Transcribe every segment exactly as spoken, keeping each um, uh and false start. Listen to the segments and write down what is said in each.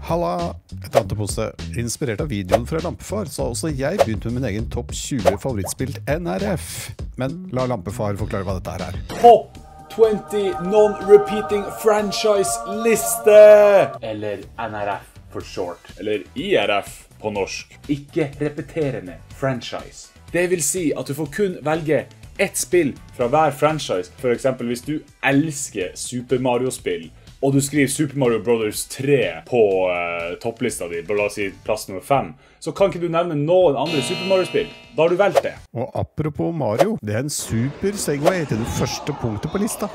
Halla, et annet pose. Inspirert av videoen fra Lampefar, så har også jeg begynt med min egen topp tjue favorittspill N R F. Men la Lampefar forklare hva dette her er. Topp twenty non-repeating franchise-liste! Eller N R F for short. Eller I R F på norsk. Ikke repeterende franchise. Det vil si at du får kun velge ett spill fra hver franchise. For eksempel hvis du elsker Super Mario-spill, og du skriver Super Mario Brothers tre på uh, topplista di, la oss si plass nummer fem, så kan ikke du nevne noen andre Super Mario-spill. Da har du valgt det. Og apropos Mario, det er en super segway til det første punktet på lista.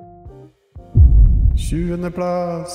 tjuende plass.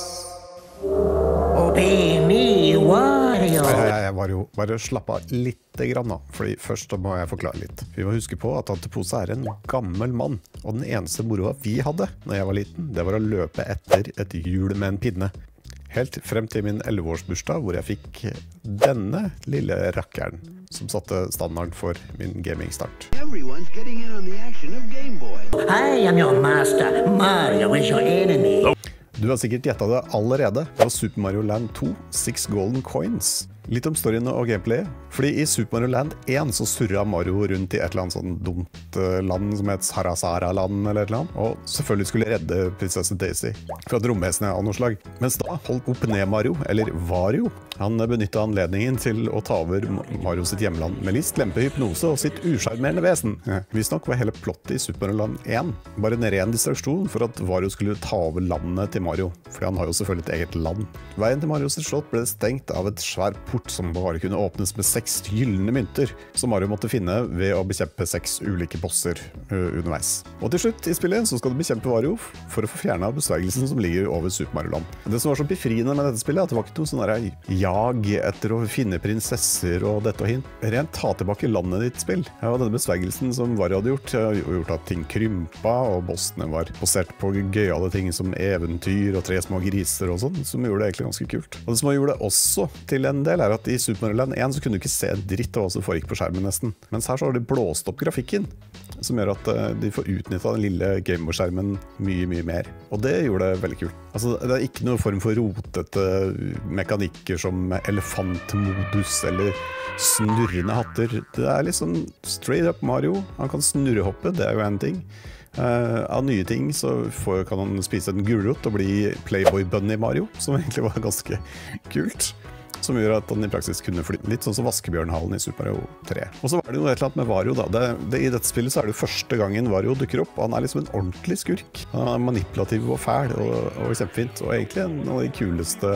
Obey me, Wario. Hei, hei, hei, Mario. Bare slapp av litt grann da, fordi først må jeg forklare litt. Vi må huske på at Tante Pose er en gammel mann, og den eneste moroa vi hadde når jeg var liten, det var å løpe etter et hjul med en pinne. Helt frem til min elleveårsbursdag, hvor jeg fikk denne lille rakkeren, som satte standarden for min gamingstart. Everyone's getting in on the action of Game Boy. I am your master. Mario is your enemy. Du har sikkert gjettet det allerede. Det var Super Mario Land to, Six Golden Coins. Litt om storyen og gameplay. Fordi i Super Mario Land one så surret Mario rundt i et eller annet sånn dumt land som het Sarasara-land eller et eller annet. Og selvfølgelig skulle redde prinsesse Daisy fra romvesenet av noe slag. Mens da holdt opp ned Mario, eller Wario. Han benyttet anledningen til å ta over Mario sitt hjemland med list, lempe, hypnose og sitt uskjermerende vesen. Visst nok var hele plottet i Super Mario Land one bare en ren distraksjon for at Wario skulle ta over landet til Mario. Fordi han har jo selvfølgelig et eget land. Veien til Mario sitt slott ble stengt av et svær port som bare kunne åpnes med seks gyllene mynter, som Mario måtte finne ved å bekjempe seks ulike bosser uh, underveis. Og til slutt i spillet så skal du bekjempe Wario for å få fjernet besvergelsen som ligger over Super Mario Land. Det som var så befriende med dette spillet, at det var ikke noe sånn der jag etter å finne prinsesser og dette og hint. Rent ta tilbake landet ditt spill. Ja, og denne besvergelsen som Wario hadde gjort, har gjort at ting krympa, og bossene var basert på gøyale ting som eventyr og tre små griser og sånn, som gjorde det egentlig ganske kult. Og det som gjorde det også til en del er at i Super Mario Land one så kunne du ikke se dritt av hva som foregikk på skjermen nesten. Mens her så har de blåst opp grafikken, som gjør at de får utnyttet den lille Gameboy-skjermen mye, mye mer. Og det gjorde det veldig kult. Altså, det er ikke noen form for rotete mekanikker som elefantmodus eller snurrende hatter. Det er liksom straight up Mario. Han kan snurrehoppe, det er jo en ting. Uh, av nye ting så får, kan han spise en gulrot og bli Playboy Bunny Mario, som egentlig var ganske kult. Som gjør at han i praksis kunne flytte litt, sånn som Vaskebjørnhallen i Super Mario tre. Og så var det jo et eller annet med Wario da. Det, det, I dette spillet så er det jo første gangen Wario dukker opp, og han er liksom en ordentlig skurk. Han er manipulativ og fæl, og, og kjempefint, og egentlig en av de kuleste,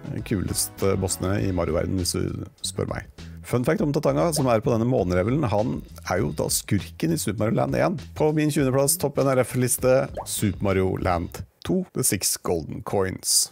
kuleste bossene i Mario-verden, hvis du spør meg. Fun fact om Tatanga, som er på denne månerevelen, han er jo da skurken i Super Mario Land one. På min tjuende plass, topp N R F-liste, Super Mario Land two, The Six Golden Coins.